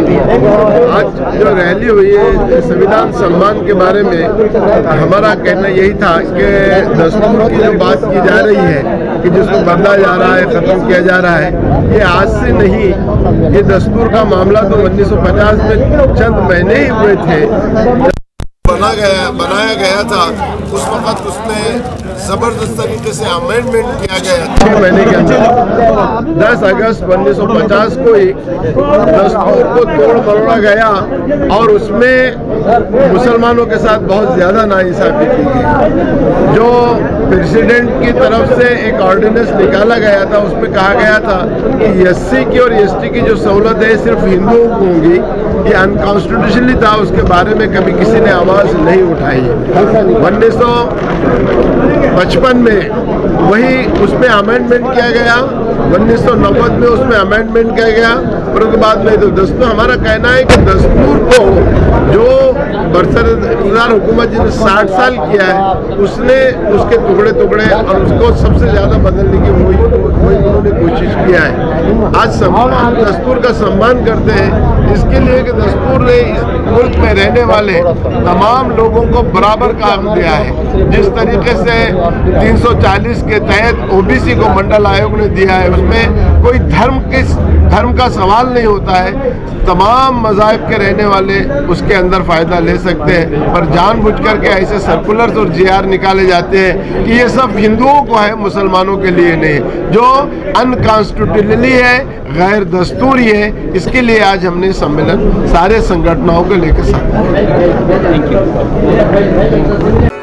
आज जो रैली हुई है संविधान सम्मान के बारे में, हमारा कहना यही था कि दस्तूर की जो बात की जा रही है कि जिसको बदला जा रहा है, खत्म किया जा रहा है, ये आज से नहीं। ये दस्तूर का मामला तो 1950 में चंद महीने ही हुए थे बनाया गया था। उस वक्त उसमें जबरदस्त तरीके से अमेंडमेंट किया गया 6 महीने के अंदर। 10 अगस्त 1950 को ही दस्तूर को तोड़ मरोड़ा गया और उसमें मुसलमानों के साथ बहुत ज्यादा नाइंसाफी की गई। जो प्रेसिडेंट की तरफ से एक ऑर्डिनेंस निकाला गया था, उसमें कहा गया था कि एससी की और एसटी की जो सहूलत है सिर्फ हिंदुओं को होंगी। ये अनकॉन्स्टिट्यूशनली था, उसके बारे में कभी किसी ने आवाज नहीं उठाई। 1955 में वही उसमें अमेंडमेंट किया गया, 1990 में उसमें अमेंडमेंट किया गया और उसके बाद में तो दस्तूर, हमारा कहना है कि दस्तूर को जो बरसर हुकूमत जिसने 60 साल किया है, उसने उसके टुकड़े टुकड़े और उसको सबसे ज्यादा बदलने की वही उन्होंने कोशिश किया है। आज हम दस्तूर का सम्मान करते हैं इसके लिए कि दस्तूर ने इस मुल्क में रहने वाले तमाम लोगों को बराबर काम दिया है। जिस तरीके से 340 के तहत ओबीसी को मंडल आयोग ने दिया है, उसमें कोई धर्म का सवाल नहीं होता है। तमाम मज़ाहिब के रहने वाले उसके अंदर फ़ायदा ले सकते हैं, पर जानबूझ करके ऐसे सर्कुलर्स और जीआर निकाले जाते हैं कि ये सब हिंदुओं को है, मुसलमानों के लिए नहीं, जो अनकॉन्स्टिट्यूशनली है, गैर दस्तूरी है। इसके लिए आज हमने सम्मेलन सारे संगठनों को लेकर साथ